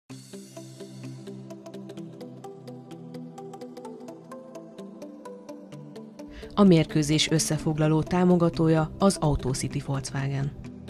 A mérkőzés összefoglaló támogatója az AutoCity Volkswagen.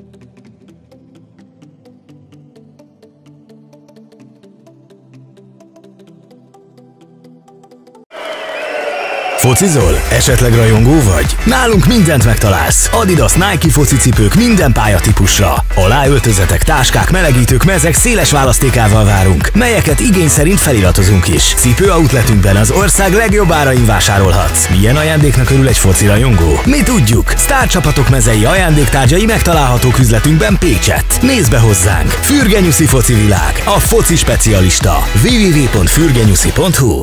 Focizol? Esetleg rajongó vagy? Nálunk mindent megtalálsz. Adidas, Nike focicipők minden pályatípusra. Aláöltözetek, táskák, melegítők, mezek széles választékával várunk, melyeket igény szerint feliratozunk is. Cipőoutletünkben az ország legjobb árain vásárolhatsz. Milyen ajándéknak örül egy foci rajongó? Mi tudjuk! Sztárcsapatok mezei ajándéktárgyai megtalálhatók üzletünkben Pécsett. Nézd be hozzánk! Fürgenyuszi foci világ, a foci specialista. www.fürgenyuszi.hu.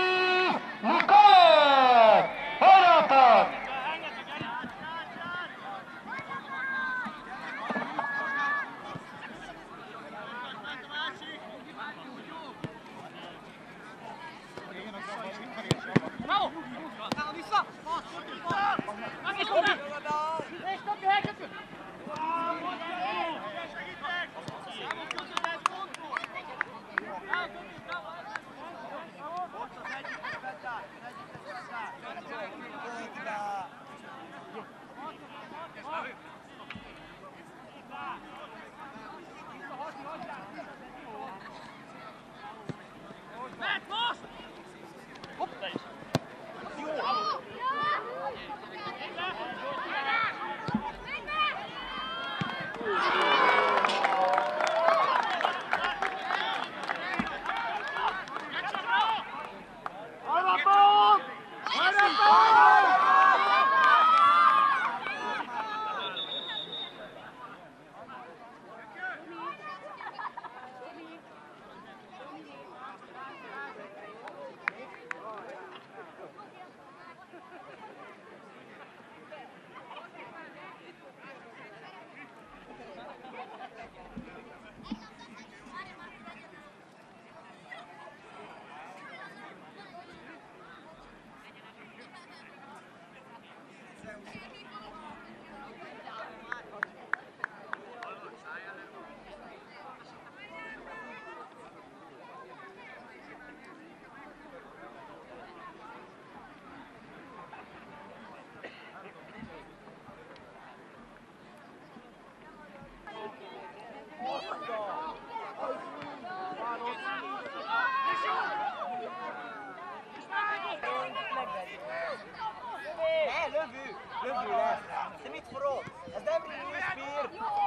Lövő lesz! Te mit forog? Ez nem Rízspír!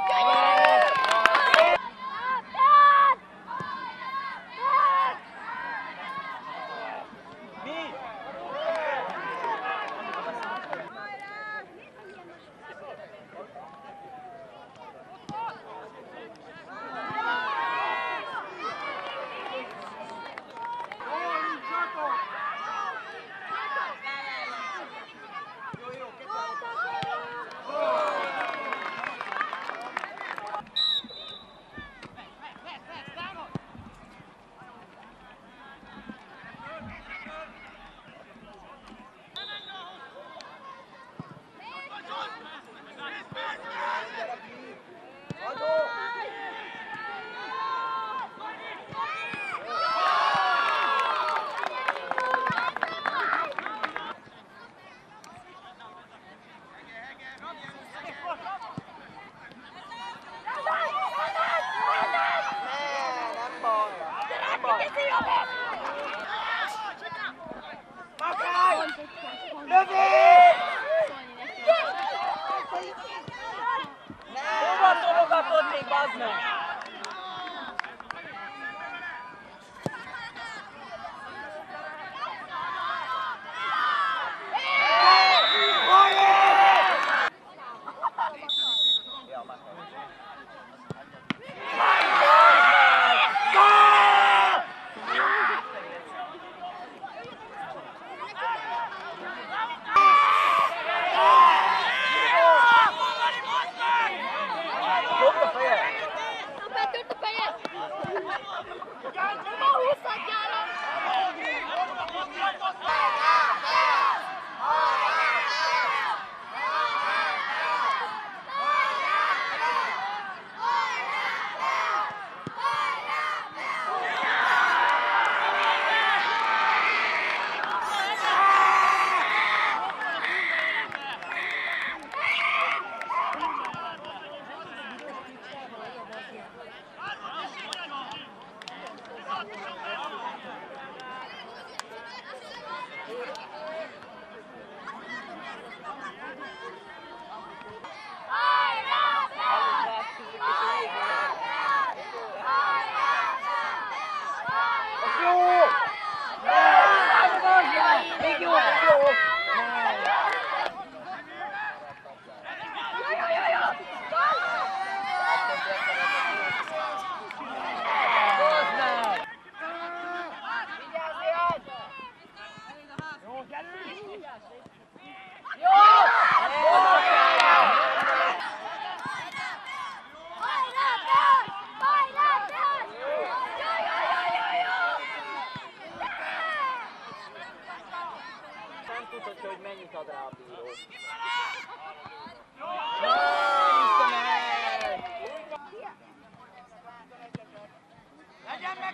Mi? Hova tologatod még, bazd meg?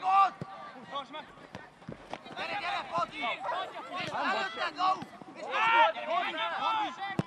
Vágod! Gyere, Pati! Előtte, go!